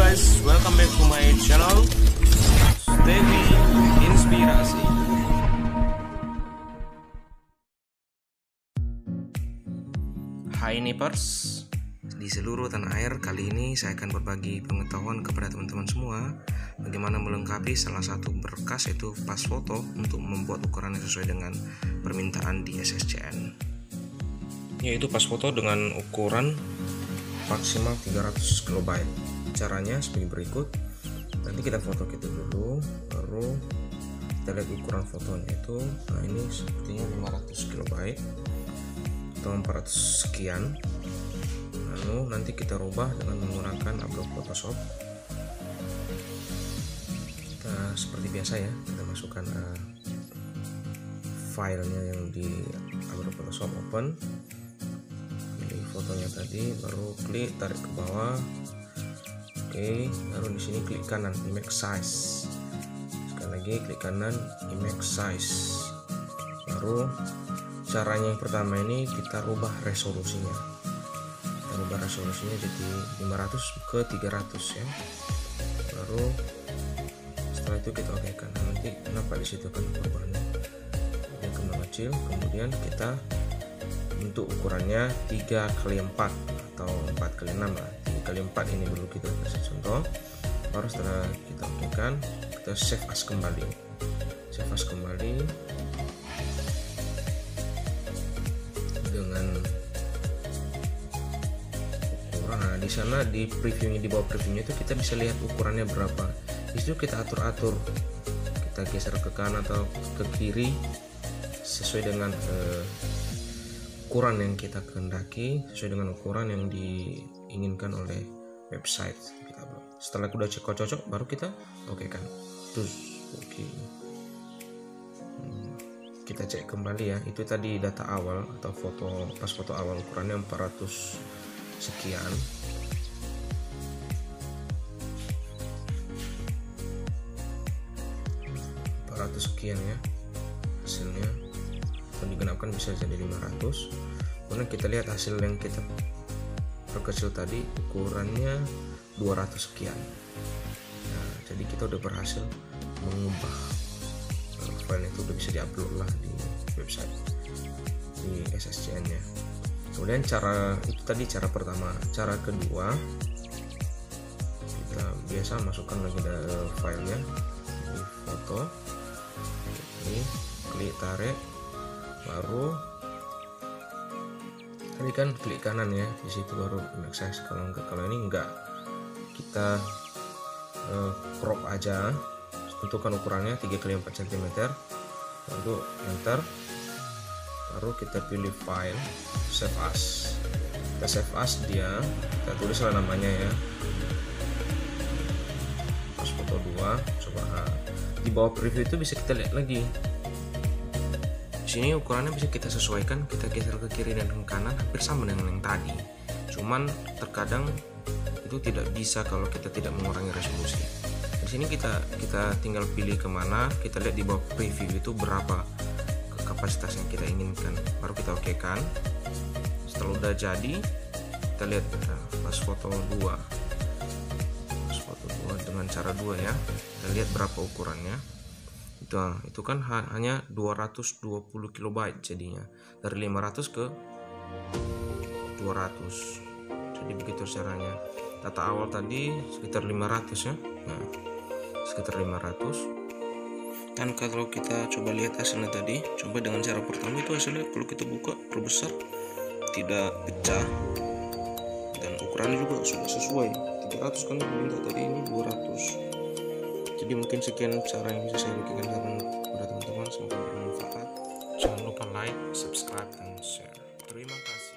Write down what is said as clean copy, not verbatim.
guys, welcome back to my channel Stevi Inspirasi. Hai Nipers, di seluruh tanah air, kali ini saya akan berbagi pengetahuan kepada teman-teman semua bagaimana melengkapi salah satu berkas, yaitu pas foto, untuk membuat ukuran yang sesuai dengan permintaan di SSCN, yaitu pas foto dengan ukuran maksimal 300 KB. Caranya seperti berikut. Nanti kita foto gitu dulu, baru kita lihat ukuran fotonya itu. Nah, ini sepertinya 500 KB atau 400 sekian. Lalu nanti kita rubah dengan menggunakan Adobe Photoshop. Kita seperti biasa ya, kita masukkan filenya yang di Adobe Photoshop, open, pilih fotonya tadi, baru klik, tarik ke bawah. Oke, baru di sini klik kanan, image size. Sekali lagi klik kanan, image size. Baru caranya yang pertama ini kita rubah resolusinya. Kita rubah resolusinya jadi 500 ke 300 ya. Baru setelah itu kita okekan. Nanti nampak di situ kan perubahannya. Dia kembang kecil. Kemudian kita untuk ukurannya 3x4 atau 4x6 lah. 3x4 ini dulu kita kasih contoh. Baru setelah kita okekan, kita save as kembali. Save as kembali dengan ukuran. Nah, di sana di previewnya, di bawah previewnya itu kita bisa lihat ukurannya berapa. Di situ kita atur-atur, kita geser ke kanan atau ke kiri sesuai dengan ukuran yang kita kehendaki, sesuai dengan ukuran yang diinginkan oleh website. Setelah udah cocok, baru kita okekan. Terus oke. Kita cek kembali ya, itu tadi data awal atau foto, pas foto awal ukurannya 400 sekian. Sekian ya hasilnya. Kalau digenapkan bisa jadi 500. Kemudian kita lihat hasil yang kita perkecil tadi, ukurannya 200 sekian. Nah, jadi kita udah berhasil mengubah file itu, udah bisa diupload lah di website, di SSCN nya. Kemudian cara itu tadi cara pertama. Cara kedua, kita biasa masukkan lagi filenya di foto, ini klik tarik, baru tadi kan klik kanan ya, di situ baru image size. Kalau ini enggak, kita crop aja, tentukan ukurannya 3x4 cm, lalu enter, baru kita pilih file, save as. Kita save as dia, kita tulislah namanya ya, pas foto 2. Coba di bawah preview itu bisa kita lihat lagi. Di sini ukurannya bisa kita sesuaikan, kita geser ke kiri dan ke kanan hampir sama dengan yang tadi. Cuman terkadang itu tidak bisa kalau kita tidak mengurangi resolusi. Di sini kita tinggal pilih kemana, kita lihat di bawah preview itu berapa kapasitas yang kita inginkan, baru kita okekan. Setelah udah jadi, kita lihat pas foto 2, pas foto 2 dengan cara 2 ya, kita lihat berapa ukurannya. Itu kan hanya 220 KB jadinya, dari 500 ke 200. Jadi begitu caranya. Data awal tadi sekitar 500 ya. Nah, sekitar 500. Dan kalau kita coba lihat hasilnya tadi, coba dengan cara pertama itu hasilnya kalau kita buka perbesar tidak pecah, dan ukurannya juga sudah sesuai. 300 kan minta tadi, ini 200. Jadi mungkin sekian cara yang bisa saya bagikan kepada teman-teman, semoga bermanfaat. Jangan lupa like, subscribe, dan share. Terima kasih.